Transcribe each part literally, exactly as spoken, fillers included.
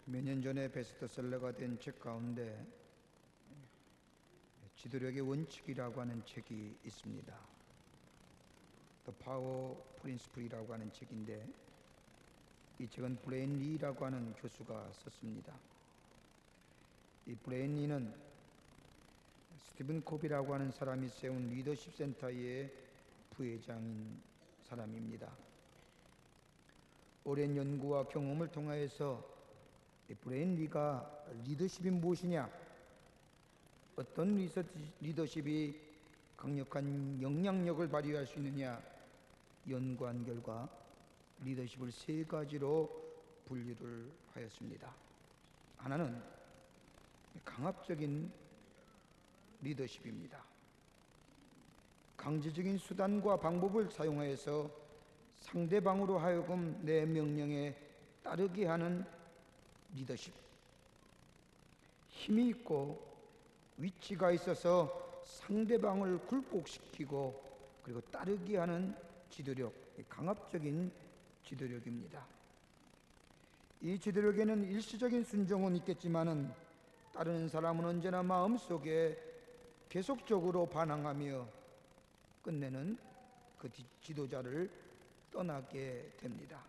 몇 년 전에 베스트셀러가 된 책 가운데 지도력의 원칙이라고 하는 책이 있습니다. The Power Principle이라고 하는 책인데, 이 책은 브레인 리라고 하는 교수가 썼습니다. 이 브레인 리는 스티븐 코비라고 하는 사람이 세운 리더십 센터의 부회장인 사람입니다. 오랜 연구와 경험을 통하여서 브레인 리가 리더십이 무엇이냐, 어떤 리더십이 강력한 영향력을 발휘할 수 있느냐 연구한 결과 리더십을 세 가지로 분류를 하였습니다. 하나는 강압적인 리더십입니다. 강제적인 수단과 방법을 사용하여서 상대방으로 하여금 내 명령에 따르게 하는 리더십. 힘이 있고 위치가 있어서 상대방을 굴복시키고 그리고 따르게 하는 지도력, 강압적인 지도력입니다. 이 지도력에는 일시적인 순종은 있겠지만은 따르는 사람은 언제나 마음속에 계속적으로 반항하며 끝내는 그 지도자를 떠나게 됩니다.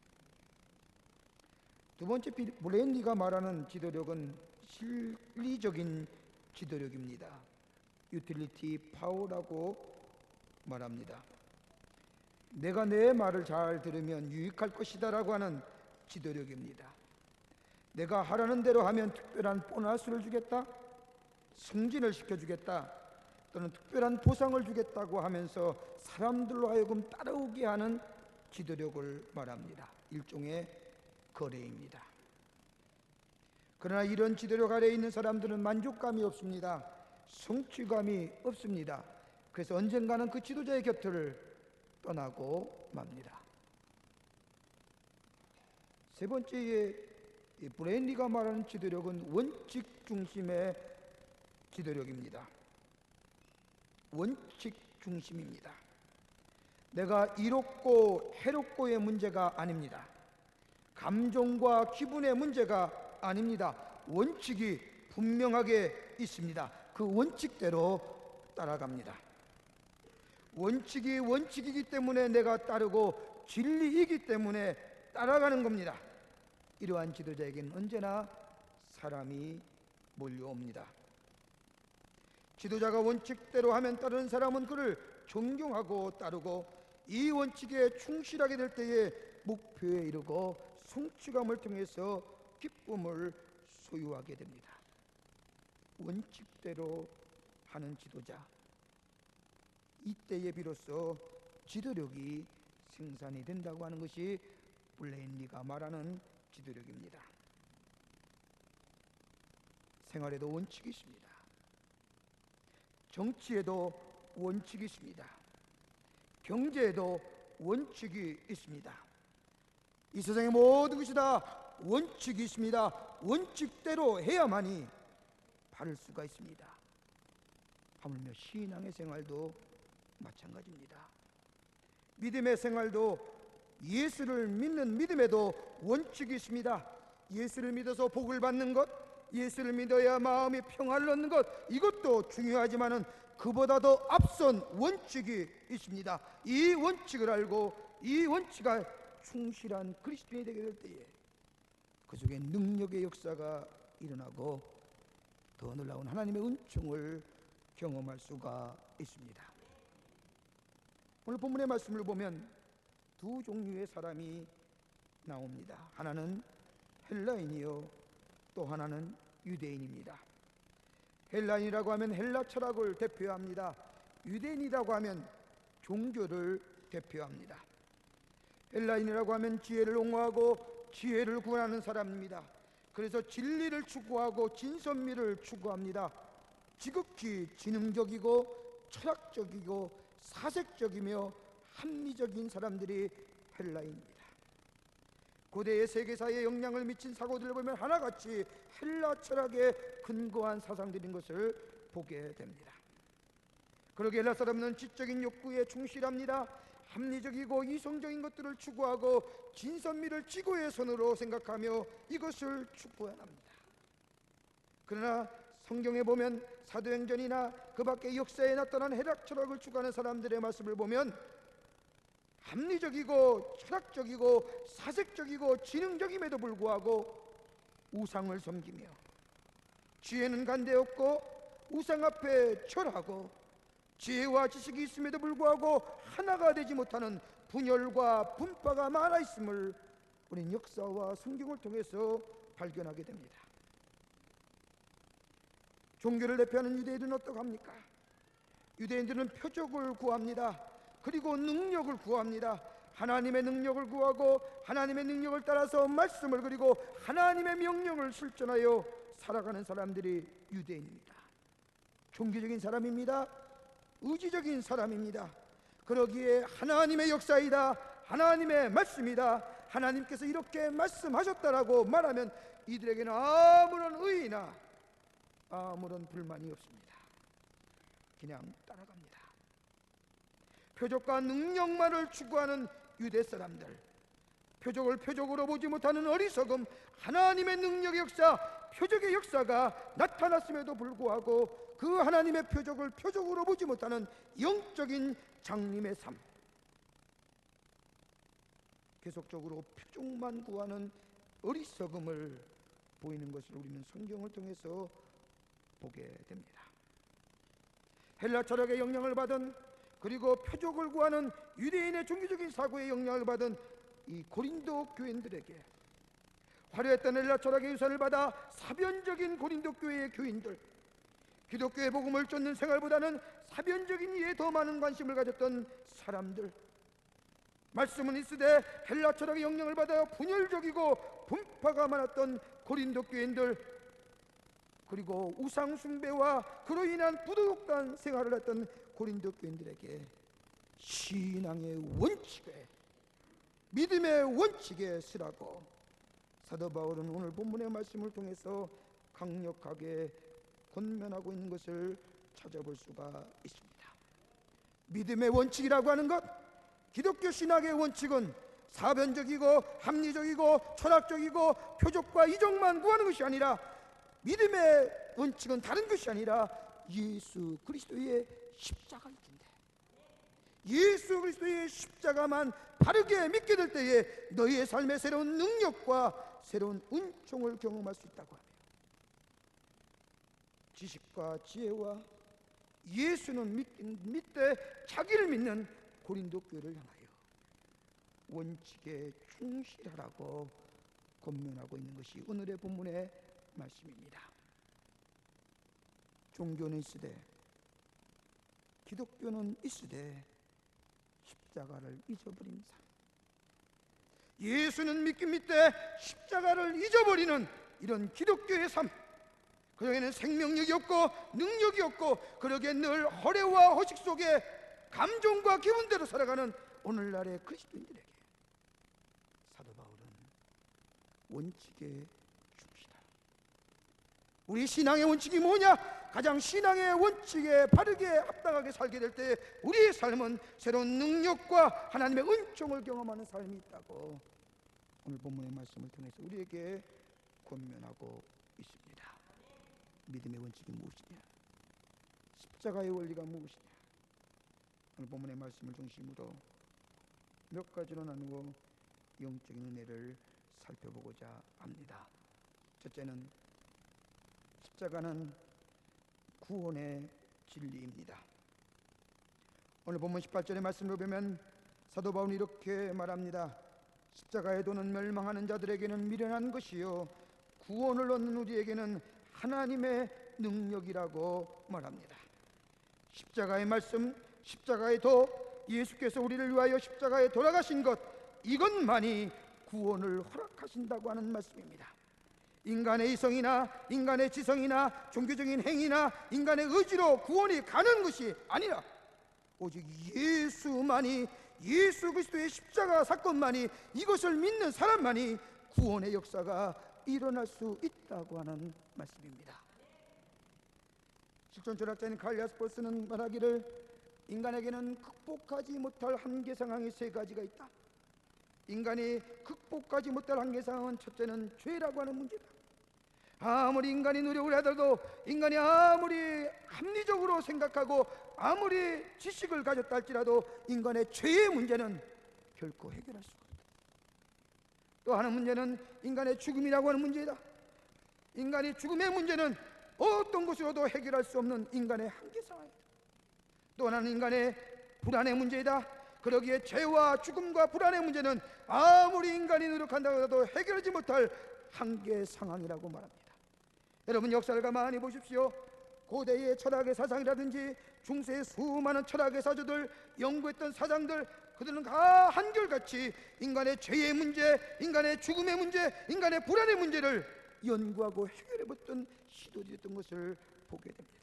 두 번째, 브레인 리가 말하는 지도력은 실리적인 지도력입니다. 유틸리티 파워라고 말합니다. 내가 내 말을 잘 들으면 유익할 것이다 라고 하는 지도력입니다. 내가 하라는 대로 하면 특별한 보너스를 주겠다, 승진을 시켜주겠다, 또는 특별한 보상을 주겠다고 하면서 사람들로 하여금 따라오게 하는 지도력을 말합니다. 일종의 거래입니다. 그러나 이런 지도력 아래에 있는 사람들은 만족감이 없습니다. 성취감이 없습니다. 그래서 언젠가는 그 지도자의 곁을 떠나고 맙니다. 세 번째의 브레인 리가 말하는 지도력은 원칙 중심의 지도력입니다. 원칙 중심입니다. 내가 이롭고 해롭고의 문제가 아닙니다. 감정과 기분의 문제가 아닙니다. 원칙이 분명하게 있습니다. 그 원칙대로 따라갑니다. 원칙이 원칙이기 때문에 내가 따르고 진리이기 때문에 따라가는 겁니다. 이러한 지도자에게는 언제나 사람이 몰려옵니다. 지도자가 원칙대로 하면 따르는 사람은 그를 존경하고 따르고 이 원칙에 충실하게 될 때에 목표에 이르고 성취감을 통해서 기쁨을 소유하게 됩니다. 원칙대로 하는 지도자, 이때에 비로소 지도력이 생산이 된다고 하는 것이 브레인 리가 말하는 지도력입니다. 생활에도 원칙이 있습니다. 정치에도 원칙이 있습니다. 경제에도 원칙이 있습니다. 이 세상의 모든 것이 다 원칙이 있습니다. 원칙대로 해야만이 바를 수가 있습니다. 하물며 신앙의 생활도 마찬가지입니다. 믿음의 생활도 예수를 믿는 믿음에도 원칙이 있습니다. 예수를 믿어서 복을 받는 것, 예수를 믿어야 마음이 평화를 얻는 것, 이것도 중요하지만은 그보다도 앞선 원칙이 있습니다. 이 원칙을 알고 이 원칙에 충실한 그리스도인이 되게 될 때에 그 속에 능력의 역사가 일어나고 더 놀라운 하나님의 은총을 경험할 수가 있습니다. 오늘 본문의 말씀을 보면 두 종류의 사람이 나옵니다. 하나는 헬라인이요, 또 하나는 유대인입니다. 헬라인이라고 하면 헬라 철학을 대표합니다. 유대인이라고 하면 종교를 대표합니다. 헬라인이라고 하면 지혜를 옹호하고 지혜를 구하는 사람입니다. 그래서 진리를 추구하고 진선미를 추구합니다. 지극히 지능적이고 철학적이고 사색적이며 합리적인 사람들이 헬라인입니다. 고대의 세계사에 영향을 미친 사고들을 보면 하나같이 헬라 철학에 근거한 사상들인 것을 보게 됩니다. 그러게 헬라 사람은 지적인 욕구에 충실합니다. 합리적이고 이성적인 것들을 추구하고 진선미를 지고의 선으로 생각하며 이것을 추구해야 합니다. 그러나 성경에 보면 사도행전이나 그 밖의 역사에 나타난 해락 철학을 추구하는 사람들의 말씀을 보면 합리적이고 철학적이고 사색적이고 지능적임에도 불구하고 우상을 섬기며 지혜는 간대없고 우상 앞에 절하고 지혜와 지식이 있음에도 불구하고 하나가 되지 못하는 분열과 분파가 많아 있음을 우리는 역사와 성경을 통해서 발견하게 됩니다. 종교를 대표하는 유대인들은 어떡합니까? 유대인들은 표적을 구합니다. 그리고 능력을 구합니다. 하나님의 능력을 구하고 하나님의 능력을 따라서 말씀을 그리고 하나님의 명령을 실천하여 살아가는 사람들이 유대인입니다. 종교적인 사람입니다. 의지적인 사람입니다. 그러기에 하나님의 역사이다, 하나님의 말씀이다, 하나님께서 이렇게 말씀하셨다라고 말하면 이들에게는 아무런 의의나 아무런 불만이 없습니다. 그냥 따라갑니다. 표적과 능력만을 추구하는 유대 사람들, 표적을 표적으로 보지 못하는 어리석음, 하나님의 능력의 역사, 표적의 역사가 나타났음에도 불구하고 그 하나님의 표적을 표적으로 보지 못하는 영적인 장님의 삶, 계속적으로 표적만 구하는 어리석음을 보이는 것을 우리는 성경을 통해서 보게 됩니다. 헬라 철학의 영향을 받은, 그리고 표적을 구하는 유대인의 종교적인 사고의 영향을 받은 이 고린도 교인들에게 화려했던 헬라 철학의 유산을 받아 사변적인 고린도 교회의 교인들, 기독교의 복음을 쫓는 생활보다는 사변적인 일에 더 많은 관심을 가졌던 사람들, 말씀은 있으되 헬라 철학의 영향을 받아 분열적이고 분파가 많았던 고린도 교인들, 그리고 우상 숭배와 그로 인한 부도덕한 생활을 했던 고린도 교인들에게 신앙의 원칙에, 믿음의 원칙에 쓰라고 사도 바울은 오늘 본문의 말씀을 통해서 강력하게 권면하고 있는 것을 찾아볼 수가 있습니다. 믿음의 원칙이라고 하는 것, 기독교 신학의 원칙은 사변적이고 합리적이고 철학적이고 표적과 이적만 구하는 것이 아니라, 믿음의 원칙은 다른 것이 아니라 예수 그리스도의 십자가이긴데, 예수 그리스도의 십자가만 바르게 믿게 될 때에 너희의 삶의 새로운 능력과 새로운 은총을 경험할 수 있다고 하며, 지식과 지혜와 예수는 믿되 자기를 믿는 고린도 교회를 향하여 원칙에 충실하라고 권면하고 있는 것이 오늘의 본문의 말씀입니다. 종교는 있으되, 기독교는 있으되 십자가를 잊어버린 삶, 예수는 믿긴 믿되 십자가를 잊어버리는 이런 기독교의 삶, 그에게는 생명력이 없고 능력이 없고 그러기에 늘 허례와 허식 속에 감정과 기분대로 살아가는 오늘날의 그리스도인들에게 사도 바울은 원칙에 충실하라. 우리 신앙의 원칙이 뭐냐? 가장 신앙의 원칙에 바르게 합당하게 살게 될 때 우리의 삶은 새로운 능력과 하나님의 은총을 경험하는 삶이 있다고 오늘 본문의 말씀을 통해서 우리에게 권면하고 있습니다. 믿음의 원칙이 무엇이냐? 십자가의 원리가 무엇이냐? 오늘 본문의 말씀을 중심으로 몇 가지로 나누어 영적인 은혜를 살펴보고자 합니다. 첫째는 십자가는 구원의 진리입니다. 오늘 본문 십팔 절의 말씀을 보면 사도 바울이 이렇게 말합니다. 십자가의 도는 멸망하는 자들에게는 미련한 것이요 구원을 얻는 우리에게는 하나님의 능력이라고 말합니다. 십자가의 말씀, 십자가의 도, 예수께서 우리를 위하여 십자가에 돌아가신 것, 이것만이 구원을 허락하신다고 하는 말씀입니다. 인간의 이성이나 인간의 지성이나 종교적인 행위나 인간의 의지로 구원이 가는 것이 아니라 오직 예수만이, 예수 그리스도의 십자가 사건만이, 이것을 믿는 사람만이 구원의 역사가 일어날 수 있다고 하는 말씀입니다. 실존 철학자인 칼 야스퍼스는 말하기를 인간에게는 극복하지 못할 한계 상황이 세 가지가 있다. 인간이 극복하지 못할 한계 상황은 첫째는 죄라고 하는 문제다. 아무리 인간이 노력을 하더라도, 인간이 아무리 합리적으로 생각하고 아무리 지식을 가졌다 할지라도 인간의 죄의 문제는 결코 해결할 수가 없다. 또 하나는 문제는 인간의 죽음이라고 하는 문제이다. 인간이 죽음의 문제는 어떤 것으로도 해결할 수 없는 인간의 한계 상황이다. 또 하나는 인간의 불안의 문제이다. 그러기에 죄와 죽음과 불안의 문제는 아무리 인간이 노력한다고 해도 해결하지 못할 한계 상황이라고 말합니다. 여러분, 역사를 가만히 보십시오. 고대의 철학의 사상이라든지 중세의 수많은 철학의 사조들, 연구했던 사상들, 그들은 다 한결같이 인간의 죄의 문제, 인간의 죽음의 문제, 인간의 불안의 문제를 연구하고 해결해봤던 시도되었던 것을 보게 됩니다.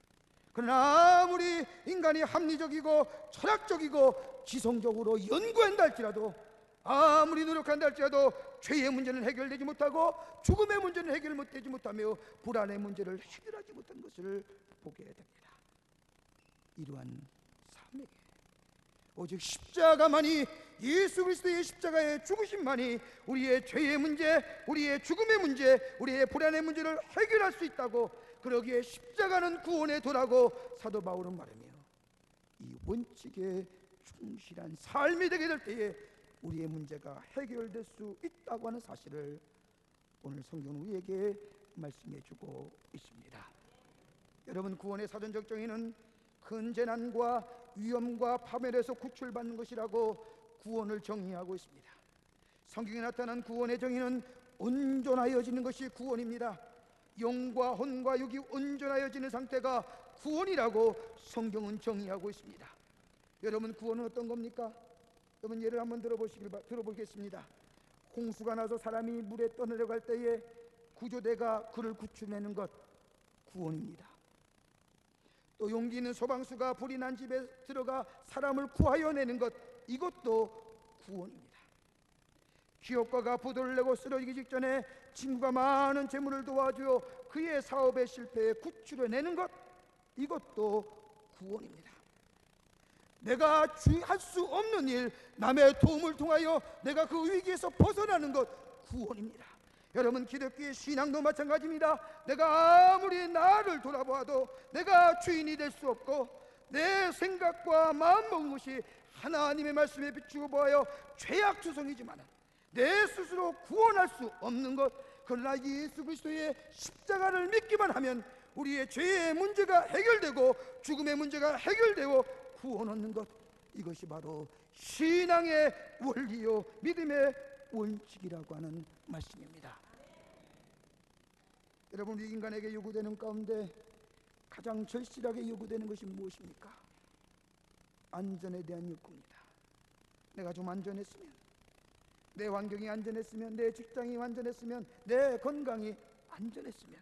그러나 아무리 인간이 합리적이고 철학적이고 지성적으로 연구한다 할지라도, 아무리 노력한다 할지라도 죄의 문제는 해결되지 못하고 죽음의 문제는 해결 못되지 못하며 불안의 문제를 해결하지 못한 것을 보게 됩니다. 이러한 삶에게 오직 십자가만이, 예수 그리스도의 십자가의 죽으심만이 우리의 죄의 문제, 우리의 죽음의 문제, 우리의 불안의 문제를 해결할 수 있다고, 그러기에 십자가는 구원의 도라고 사도 바울은 말하며, 이 원칙에 충실한 삶이 되게 될 때에 우리의 문제가 해결될 수 있다고 하는 사실을 오늘 성경은 우리에게 말씀해 주고 있습니다. 여러분, 구원의 사전적 정의는 큰 재난과 위험과 파멸에서 구출받는 것이라고 구원을 정의하고 있습니다. 성경에 나타난 구원의 정의는 온전하여지는 것이 구원입니다. 영과 혼과 육이 온전하여지는 상태가 구원이라고 성경은 정의하고 있습니다. 여러분, 구원은 어떤 겁니까? 여러분, 예를 한번 들어보시길 들어보겠습니다. 홍수가 나서 사람이 물에 떠내려갈 때에 구조대가 그를 구출해내는 것, 구원입니다. 또 용기 있는 소방수가 불이 난 집에 들어가 사람을 구하여 내는 것, 이것도 구원입니다. 기업가가 부도를 내고 쓰러지기 직전에 친구가 많은 재물을 도와주어 그의 사업의 실패에 구출해내는 것, 이것도 구원입니다. 내가 할 수 없는 일, 남의 도움을 통하여 내가 그 위기에서 벗어나는 것, 구원입니다. 여러분, 기독교의 신앙도 마찬가지입니다. 내가 아무리 나를 돌아보아도 내가 주인이 될 수 없고, 내 생각과 마음 먹은 것이 하나님의 말씀에 비추어 보아여 죄악투성이지만 내 스스로 구원할 수 없는 것, 그러나 예수 그리스도의 십자가를 믿기만 하면 우리의 죄의 문제가 해결되고 죽음의 문제가 해결되고 구원 얻는 것, 이것이 바로 신앙의 원리요 믿음의 원칙이라고 하는 말씀입니다. 여러분, 우리 인간에게 요구되는 가운데 가장 절실하게 요구되는 것이 무엇입니까? 안전에 대한 욕구입니다. 내가 좀 안전했으면, 내 환경이 안전했으면, 내 직장이 안전했으면, 내 건강이 안전했으면,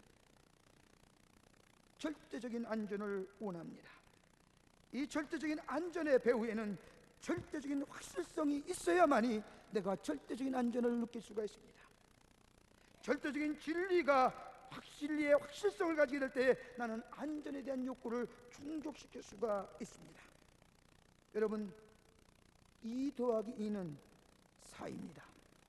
절대적인 안전을 원합니다. 이 절대적인 안전의 배후에는 절대적인 확실성이 있어야만이 내가 절대적인 안전을 느낄 수가 있습니다. 절대적인 진리가 확실리의 확실성을 가지게 될 때 나는 안전에 대한 욕구를 충족시킬 수가 있습니다. 여러분, 이 더하기 이는 사입니다.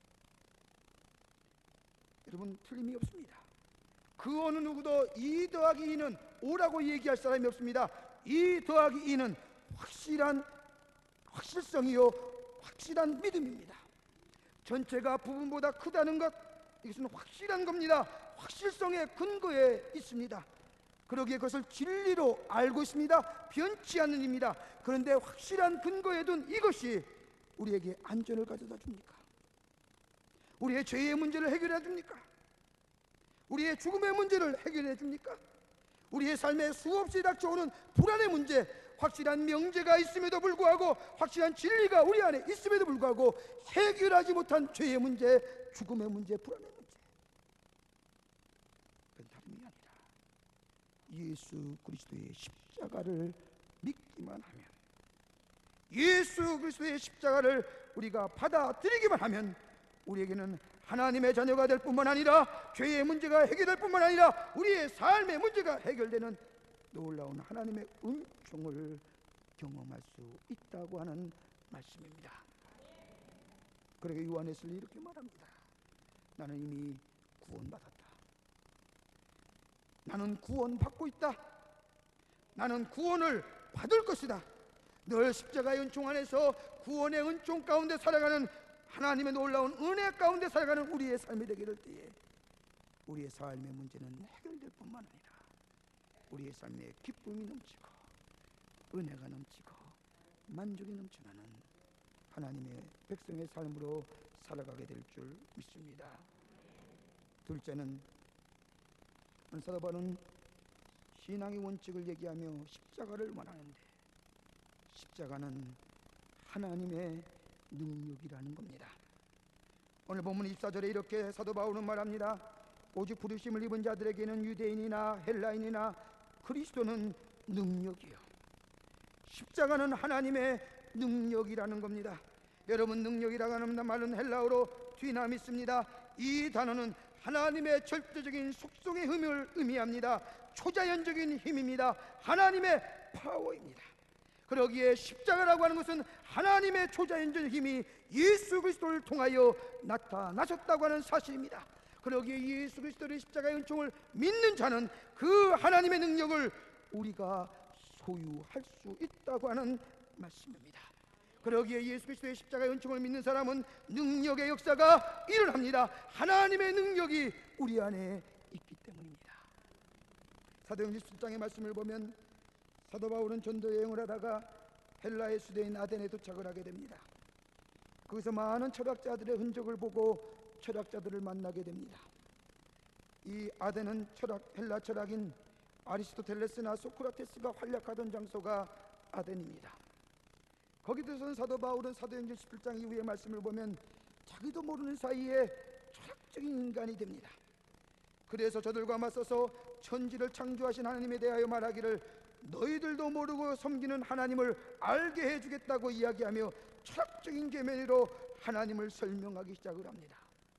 여러분, 틀림이 없습니다. 그 어느 누구도 이 더하기 이는 오라고 얘기할 사람이 없습니다. 이 더하기 이는 확실한 확실성이요 확실한 믿음입니다. 전체가 부분보다 크다는 것, 이것은 확실한 겁니다. 확실성의 근거에 있습니다. 그러기에 그것을 진리로 알고 있습니다. 변치 않는 입니다. 그런데 확실한 근거에 둔 이것이 우리에게 안전을 가져다 줍니까? 우리의 죄의 문제를 해결해 줍니까? 우리의 죽음의 문제를 해결해 줍니까? 우리의 삶에 수없이 닥쳐오는 불안의 문제, 확실한 명제가 있음에도 불구하고, 확실한 진리가 우리 안에 있음에도 불구하고 해결하지 못한 죄의 문제, 죽음의 문제, 불안의 문제, 그건 다름이 아니라 예수 그리스도의 십자가를 믿기만 하면, 예수 그리스도의 십자가를 우리가 받아들이기만 하면 우리에게는 하나님의 자녀가 될 뿐만 아니라 죄의 문제가 해결될 뿐만 아니라 우리의 삶의 문제가 해결되는 놀라운 하나님의 은총을 경험할 수 있다고 하는 말씀입니다. 그러게 요한에서 이렇게 말합니다. 나는 이미 구원받았다. 나는 구원받고 있다. 나는 구원을 받을 것이다. 늘 십자가의 은총 안에서 구원의 은총 가운데 살아가는, 하나님의 놀라운 은혜 가운데 살아가는 우리의 삶이 되게 될 때에 우리의 삶의 문제는 해결될 뿐만 아니라 우리의 삶에 기쁨이 넘치고 은혜가 넘치고 만족이 넘쳐나는 하나님의 백성의 삶으로 살아가게 될 줄 믿습니다. 둘째는, 사도 바울은 신앙의 원칙을 얘기하며 십자가를 원하는데, 십자가는 하나님의 능력이라는 겁니다. 오늘 본문 이십사 절에 이렇게 사도 바울은 말합니다. 오직 부르심을 입은 자들에게는 유대인이나 헬라인이나 그리스도는 능력이요. 십자가는 하나님의 능력이라는 겁니다. 여러분, 능력이라고 하는 말은 헬라어로 디나미스입니다. 이 단어는 하나님의 절대적인 속성의 힘을 의미합니다. 초자연적인 힘입니다. 하나님의 파워입니다. 그러기에 십자가라고 하는 것은 하나님의 초자연적인 힘이 예수 그리스도를 통하여 나타나셨다고 하는 사실입니다. 그러기에 예수 그리스도의 십자가의 은총을 믿는 자는 그 하나님의 능력을 우리가 소유할 수 있다고 하는 말씀입니다. 그러기에 예수 그리스도의 십자가의 은총을 믿는 사람은 능력의 역사가 일어납니다. 하나님의 능력이 우리 안에 있기 때문입니다. 사도행전 칠 장의 말씀을 보면 사도 바울은 전도 여행을 하다가 헬라의 수도인 아덴에 도착을 하게 됩니다. 거기서 많은 철학자들의 흔적을 보고 철학자들을 만나게 됩니다. 이 아덴은 철학, 헬라 철학인 아리스토텔레스나 소크라테스가 활약하던 장소가 아덴입니다. 거기서는 사도 바울은 사도행전 십칠 장 이후의 말씀을 보면 자기도 모르는 사이에 철학적인 인간이 됩니다. 그래서 저들과 맞서서 천지를 창조하신 하나님에 대하여 말하기를 너희들도 모르고 섬기는 하나님을 알게 해주겠다고 이야기하며 철학적인 계면으로 하나님을 설명하기 시작을 합니다.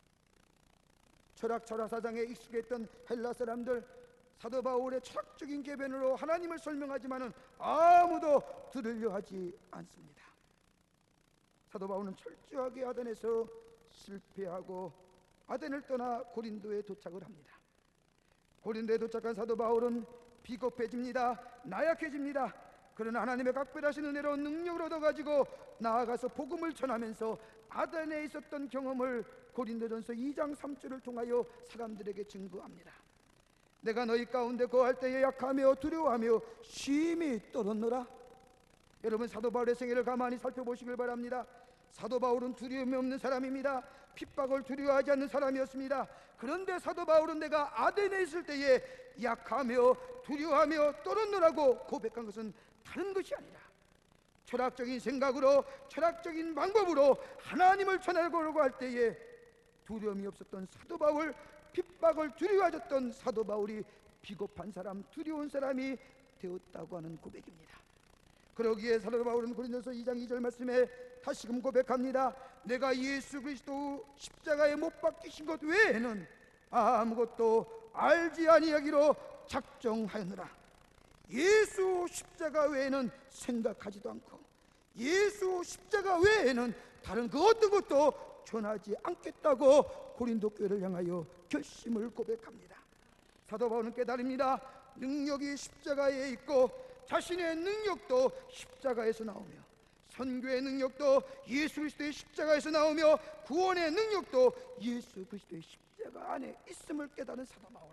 철학 철학사상에 익숙했던 헬라 사람들, 사도 바울의 철학적인 계변으로 하나님을 설명하지만은 아무도 들으려 하지 않습니다. 사도 바울은 철저하게 아덴에서 실패하고 아덴을 떠나 고린도에 도착을 합니다. 고린도에 도착한 사도 바울은 비겁해집니다. 나약해집니다. 그러나 하나님의 각별하신 은혜로 능력을 얻어가지고 나아가서 복음을 전하면서 아덴에 있었던 경험을 고린도전서 이 장 삼 절을 통하여 사람들에게 증거합니다. 내가 너희 가운데 거할 때에 약하며 두려워하며 심히 떨었노라. 여러분, 사도 바울의 생애를 가만히 살펴보시길 바랍니다. 사도 바울은 두려움이 없는 사람입니다. 핍박을 두려워하지 않는 사람이었습니다. 그런데 사도 바울은 내가 아덴에 있을 때에 약하며 두려워하며 떨었노라고 고백한 것은 다른 것이 아니라 철학적인 생각으로 철학적인 방법으로 하나님을 전하려고 할 때에 두려움이 없었던 사도 바울, 핍박을 두려워하셨던 사도 바울이 비겁한 사람, 두려운 사람이 되었다고 하는 고백입니다. 그러기에 사도 바울은 고린도서 이 장 이 절 말씀에 다시금 고백합니다. 내가 예수 그리스도 십자가에 못 박히신 것 외에는 아무것도 알지 아니하기로 작정하였노라. 예수 십자가 외에는 생각하지도 않고 예수 십자가 외에는 다른 그 어떤 것도 전하지 않겠다고 고린도 교회를 향하여 결심을 고백합니다. 사도 바울은 깨달습니다. 능력이 십자가에 있고 자신의 능력도 십자가에서 나오며 선교의 능력도 예수 그리스도의 십자가에서 나오며 구원의 능력도 예수 그리스도의 십자가 안에 있음을 깨달은 사도 바울.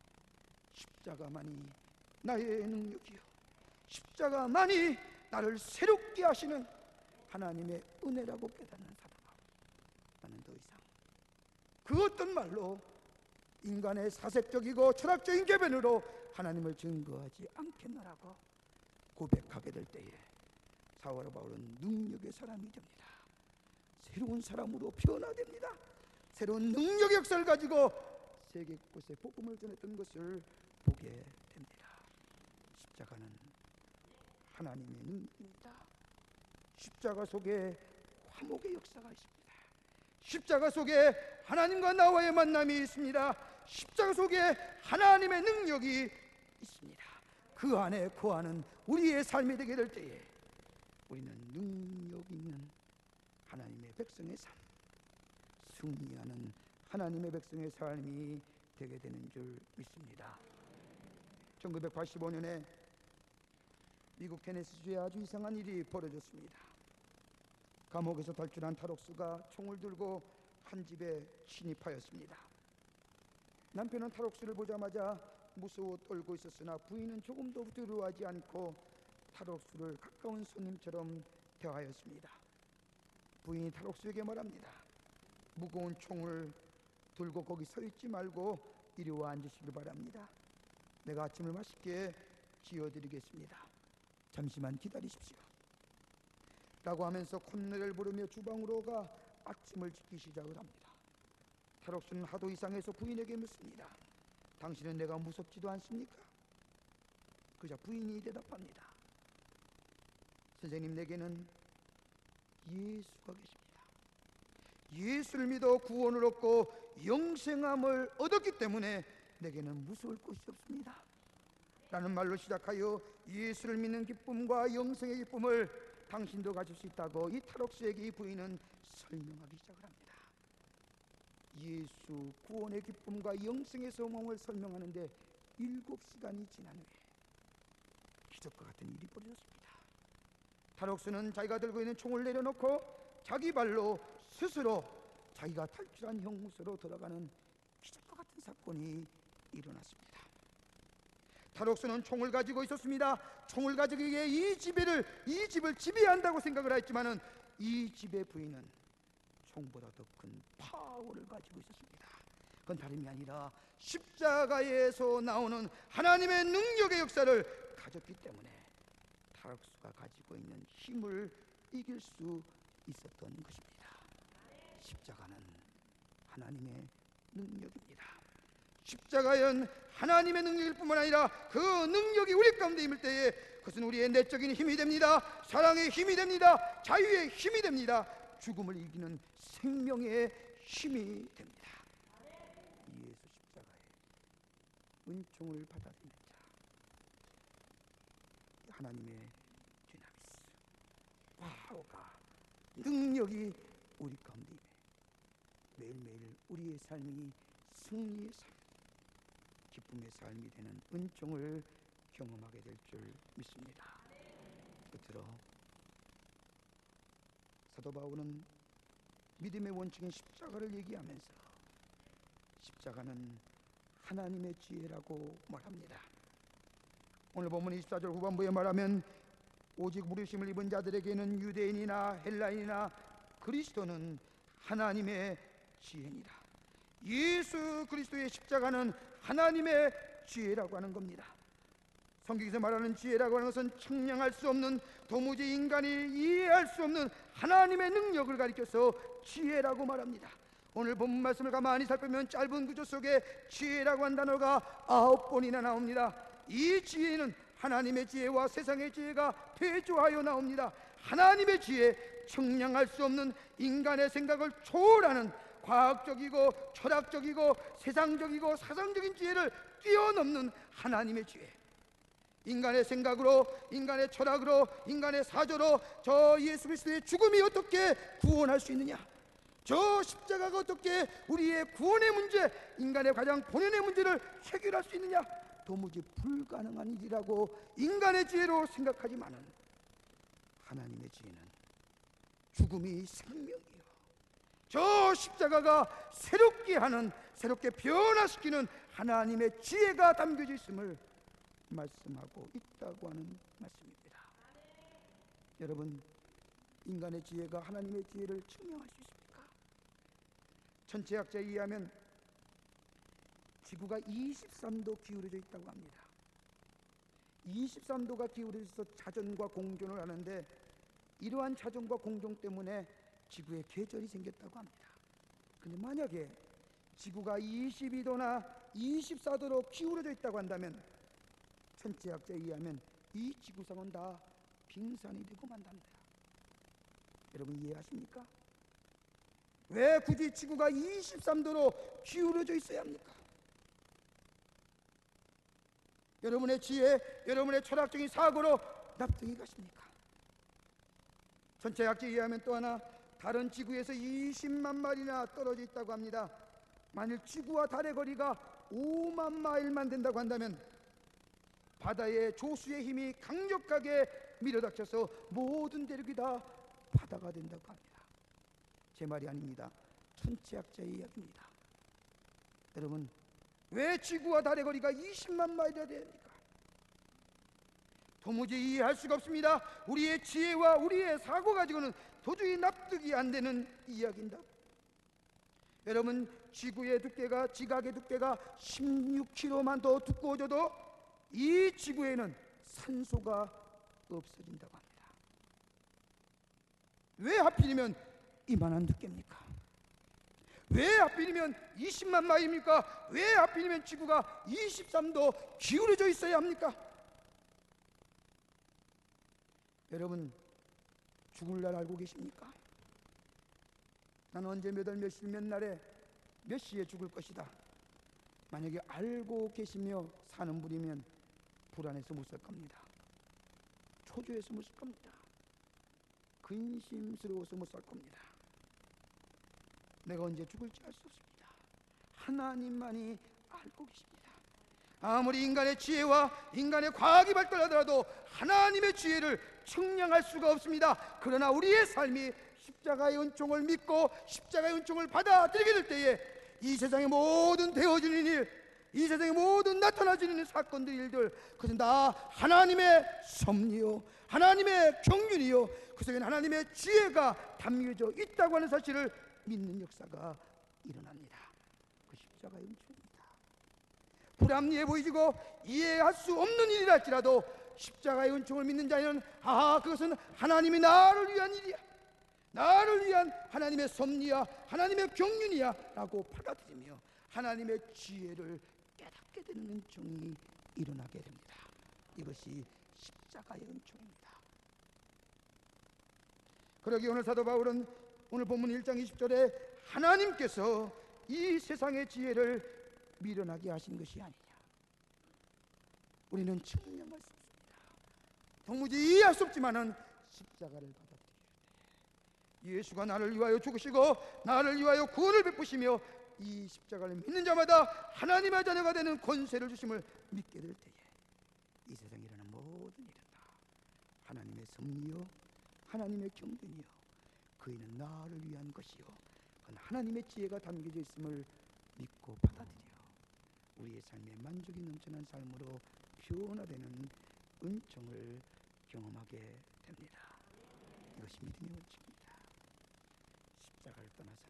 십자가만이 나의 능력이요, 십자가만이 나를 새롭게 하시는 하나님의 은혜라고 깨닫는 사도 바울. 나는 더 이상 그 어떤 말로 인간의 사색적이고 철학적인 계변으로 하나님을 증거하지 않겠노라고 고백하게 될 때에 사도 바울은 능력의 사람이 됩니다. 새로운 사람으로 변화됩니다. 새로운 능력의 역사를 가지고 세계 곳에 복음을 전했던 것을 보게 됩니다. 십자가는 하나님의 능력입니다. 십자가 속에 화목의 역사가 있습니다. 십자가 속에 하나님과 나와의 만남이 있습니다. 십자가 속에 하나님의 능력이 있습니다. 그 안에 거하는 우리의 삶이 되게 될 때에 우리는 능력 있는 하나님의 백성의 삶, 승리하는 하나님의 백성의 삶이 되게 되는 줄 믿습니다. 천구백팔십오 년에 미국 테네시주에 아주 이상한 일이 벌어졌습니다. 감옥에서 탈출한 탈옥수가 총을 들고 한 집에 침입하였습니다. 남편은 탈옥수를 보자마자 무서워 떨고 있었으나 부인은 조금도 두려워하지 않고 탈옥수를 가까운 손님처럼 대하였습니다. 부인이 탈옥수에게 말합니다. 무거운 총을 들고 거기 서 있지 말고 이리 와 앉으시길 바랍니다. 내가 아침을 맛있게 지어드리겠습니다. 잠시만 기다리십시오. 라고 하면서 콧노래를 부르며 주방으로 가 아침을 짓기 시작을 합니다. 탈옥수는 하도 이상해서 부인에게 묻습니다. 당신은 내가 무섭지도 않습니까? 그자 부인이 대답합니다. 선생님, 내게는 예수가 계십니다. 예수를 믿어 구원을 얻고 영생함을 얻었기 때문에 내게는 무서울 것이 없습니다. 라는 말로 시작하여 예수를 믿는 기쁨과 영생의 기쁨을 당신도 가질 수 있다고 이 탈옥수에게 이 부인은 설명하기 시작을 합니다. 예수 구원의 기쁨과 영생의 소망을 설명하는데 일곱 시간이 지난 후에 기적과 같은 일이 벌어졌습니다. 탈옥수는 자기가 들고 있는 총을 내려놓고 자기 발로 스스로 자기가 탈출한 형무소로 들어가는 기적과 같은 사건이 일어났습니다. 탈옥수는 총을 가지고 있었습니다. 총을 가지기에 이 집을 이 집을 지배한다고 생각을 했지만은 이 집의 부인은 총보다 더 큰 파워를 가지고 있었습니다. 그건 다름이 아니라 십자가에서 나오는 하나님의 능력의 역사를 가졌기 때문에 탈옥수가 가지고 있는 힘을 이길 수 있었던 것입니다. 십자가는 하나님의 능력입니다. 십자가는 하나님의 능력일 뿐만 아니라 그 능력이 우리 가운데 임할 때에 그것은 우리의 내적인 힘이 됩니다. 사랑의 힘이 됩니다. 자유의 힘이 됩니다. 죽음을 이기는 생명의 힘이 됩니다. 예수 십자가의 은총을 받아들이는 자, 하나님의 dynamis, 파워가, 능력이 우리 가운데 임해 매일매일 우리의 삶이 승리의 삶, 기쁨의 삶이 되는 은총을 경험하게 될 줄 믿습니다. 끝으로 사도 바울은 믿음의 원칙인 십자가를 얘기하면서 십자가는 하나님의 지혜라고 말합니다. 오늘 본문 이십사 절 후반부에 말하면 오직 부르심을 입은 자들에게는 유대인이나 헬라인이나 그리스도는 하나님의 지혜니라. 예수 그리스도의 십자가는 하나님의 지혜라고 하는 겁니다. 성경에서 말하는 지혜라고 하는 것은 측량할 수 없는, 도무지 인간이 이해할 수 없는 하나님의 능력을 가리켜서 지혜라고 말합니다. 오늘 본문 말씀을 가만히 살펴보면 짧은 구조 속에 지혜라고 한 단어가 아홉 번이나 나옵니다. 이 지혜는 하나님의 지혜와 세상의 지혜가 대조하여 나옵니다. 하나님의 지혜, 측량할 수 없는 인간의 생각을 초월하는 과학적이고 철학적이고 세상적이고 사상적인 지혜를 뛰어넘는 하나님의 지혜. 인간의 생각으로, 인간의 철학으로, 인간의 사조로 저 예수 그리스도의 죽음이 어떻게 구원할 수 있느냐, 저 십자가가 어떻게 우리의 구원의 문제, 인간의 가장 본연의 문제를 해결할 수 있느냐, 도무지 불가능한 일이라고 인간의 지혜로 생각하지만은 하나님의 지혜는 죽음이 생명이요, 저 십자가가 새롭게 하는, 새롭게 변화시키는 하나님의 지혜가 담겨져 있음을 말씀하고 있다고 하는 말씀입니다. 여러분, 인간의 지혜가 하나님의 지혜를 측량할 수 있습니까? 천체학자에 의하면 지구가 이십삼 도 기울어져 있다고 합니다. 이십삼 도가 기울어져서 자전과 공존을 하는데 이러한 자전과 공존 때문에 지구에 계절이 생겼다고 합니다. 그런데 만약에 지구가 이십이 도나 이십사 도로 기울어져 있다고 한다면 천체학자에 의하면 이 지구상은 다 빙산이 되고 만답니다. 여러분 이해하십니까? 왜 굳이 지구가 이십삼 도로 기울어져 있어야 합니까? 여러분의 지혜, 여러분의 철학적인 사고로 납득이 가십니까? 천체학자에 의하면 또 하나 달은 지구에서 이십만 마일이나 떨어져 있다고 합니다. 만일 지구와 달의 거리가 오만 마일만 된다고 한다면 바다의 조수의 힘이 강력하게 밀어닥쳐서 모든 대륙이 다 바다가 된다고 합니다. 제 말이 아닙니다. 천체학자의 이야기입니다. 여러분, 왜 지구와 달의 거리가 이십만 마일이나 됩니까? 도무지 이해할 수가 없습니다. 우리의 지혜와 우리의 사고 가지고는 도저히 납득이 안 되는 이야기입니다. 여러분, 지구의 두께가 지각의 두께가 십육 킬로미터만 더 두꺼워져도 이 지구에는 산소가 없어진다고 합니다. 왜 하필이면 이만한 두께입니까? 왜 하필이면 이십만 마일입니까? 왜 하필이면 지구가 이십삼 도 기울어져 있어야 합니까? 여러분, 죽을 날 알고 계십니까? 나는 언제 몇 월 몇 시 몇 날에 몇 시에 죽을 것이다. 만약에 알고 계시며 사는 분이면 불안해서 못 살 겁니다. 초조해서 못 살 겁니다. 근심스러워서 못 살 겁니다. 내가 언제 죽을지 알 수 없습니다. 하나님만이 알고 계십니다. 아무리 인간의 지혜와 인간의 과학이 발달하더라도 하나님의 지혜를 측량할 수가 없습니다. 그러나 우리의 삶이 십자가의 은총을 믿고 십자가의 은총을 받아들이게 될 때에 이 세상의 모든 되어지는 일, 이 세상의 모든 나타나지는 사건들, 일들, 그것은 다 하나님의 섭리요, 하나님의 경륜이요, 그 속에는 하나님의 지혜가 담겨져 있다고 하는 사실을 믿는 역사가 일어납니다. 그 십자가의 은총입니다. 불합리해 보이고 이해할 수 없는 일이라 할지라도 십자가의 은총을 믿는 자는 아, 그것은 하나님이 나를 위한 일이야, 나를 위한 하나님의 섭리야, 하나님의 경륜이야 라고 받아들이며 하나님의 지혜를 깨닫게 되는 은총이 일어나게 됩니다. 이것이 십자가의 은총입니다. 그러기 오늘 사도 바울은 오늘 본문 일 장 이십 절에 하나님께서 이 세상의 지혜를 미련하게 하신 것이 아니냐, 우리는 측량할 수 없습니다. 도무지 이해할 수 없지만은 십자가를 받아들일 때 예수가 나를 위하여 죽으시고 나를 위하여 구원을 베푸시며 이 십자가를 믿는 자마다 하나님의 자녀가 되는 권세를 주심을 믿게 될 때에 이 세상에 일어나는 모든 일은 다 하나님의 섭리요, 하나님의 경륜이요, 그이는 나를 위한 것이요, 그건 하나님의 지혜가 담겨져 있음을 믿고 받아들여 우리의 삶에 만족이 넘치는 삶으로 변화되는 은총을 경험하게 됩니다. 이것이 믿음의 은총입니다. 십자가를 떠나서는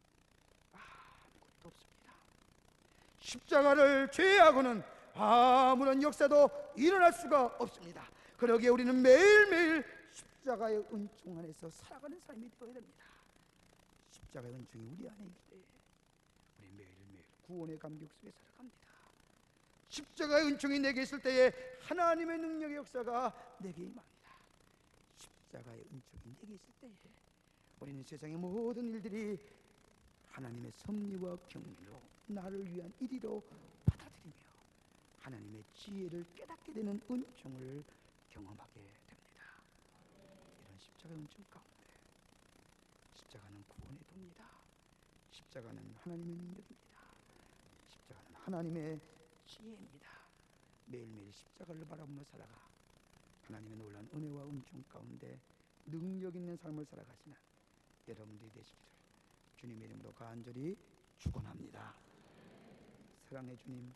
아무것도 없습니다. 십자가를 제외하고는 아무런 역사도 일어날 수가 없습니다. 그러기에 우리는 매일매일 십자가의 은총 안에서 살아가는 삶이 되어야 됩니다. 십자가의 은총이 우리 안에 있을 때 우리 매일매일 구원의 감격 속에 살아갑니다. 십자가의 은총이 내게 있을 때에 하나님의 능력의 역사가 내게 임합니다. 십자가의 은총이 내게 있을 때에 우리는 세상의 모든 일들이 하나님의 섭리와 경륜으로 나를 위한 일이로 받아들이며 하나님의 지혜를 깨닫게 되는 은총을 경험하게 됩니다. 이런 십자가의 은총 가운데 십자가는 구원의 도입니다. 십자가는 하나님의 능력입니다. 십자가는 하나님의 지혜입니다. 매일매일 십자가를 바라보며 살아가 하나님의 놀라운 은혜와 은총 가운데 능력 있는 삶을 살아가시는 여러분들이 되시기를 주님의 이름으로 간절히 축원합니다. 사랑의 주님,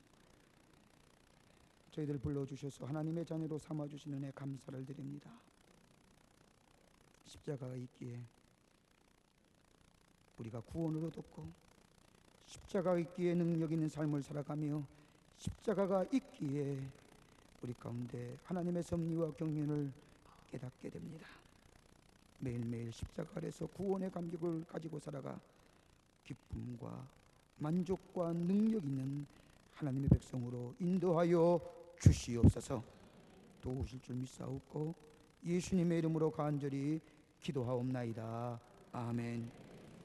저희들 불러주셔서 하나님의 자녀로 삼아주신 은혜 감사를 드립니다. 십자가가 있기에 우리가 구원을 얻었고 십자가가 있기에 능력 있는 삶을 살아가며 십자가가 있기에 우리 가운데 하나님의 섭리와 경륜을 깨닫게 됩니다. 매일매일 십자가 아래서 구원의 감격을 가지고 살아가 기쁨과 만족과 능력 있는 하나님의 백성으로 인도하여 주시옵소서. 도우실 줄 믿사옵고 예수님의 이름으로 간절히 기도하옵나이다. 아멘.